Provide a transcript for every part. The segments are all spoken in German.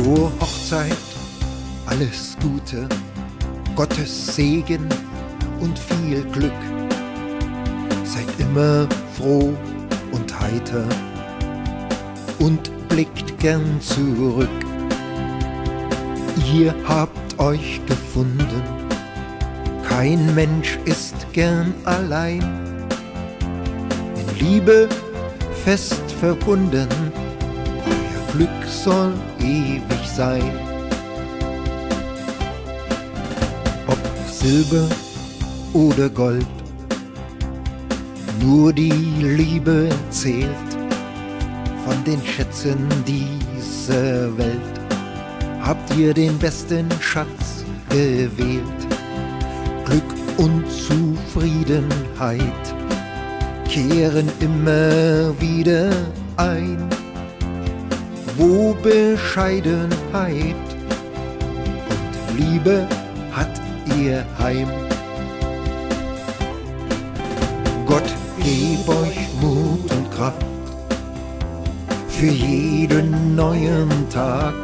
Zur Hochzeit alles Gute, Gottes Segen und viel Glück. Seid immer froh und heiter und blickt gern zurück. Ihr habt euch gefunden, kein Mensch ist gern allein. In Liebe fest verbunden, euer Glück soll ewig sein. Ob Silber oder Gold, nur die Liebe zählt. Von den Schätzen dieser Welt habt ihr den besten Schatz gewählt. Glück und Zufriedenheit kehren immer wieder ein, wo Bescheidenheit und Liebe hat ihr Heim. Gott geb euch Mut und Kraft für jeden neuen Tag.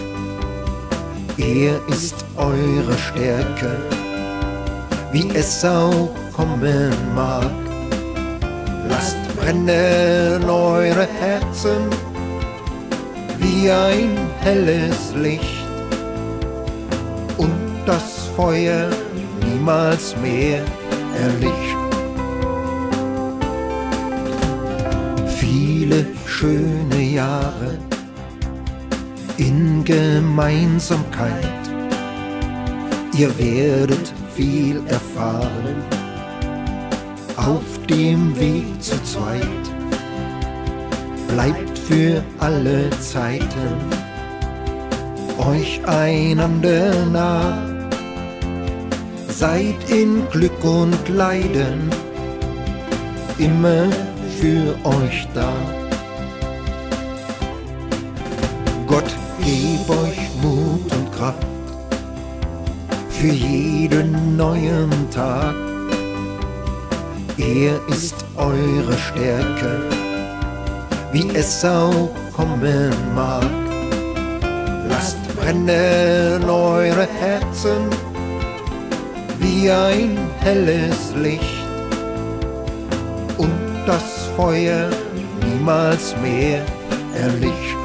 Er ist eure Stärke, wie es auch kommen mag. Lasst brennen eure Herzen wie ein helles Licht und das Feuer niemals mehr erlischt. Viele schöne Jahre in Gemeinsamkeit, ihr werdet viel erfahren auf dem Weg zu zweit. Bleibt für alle Zeiten euch einander nah, seid in Glück und Leiden immer für euch da. Gott geb euch Mut und Kraft für jeden neuen Tag. Er ist eure Stärke, wie es auch kommen mag. Lasst brennen eure Herzen wie ein helles Licht und das Feuer niemals mehr erlischt.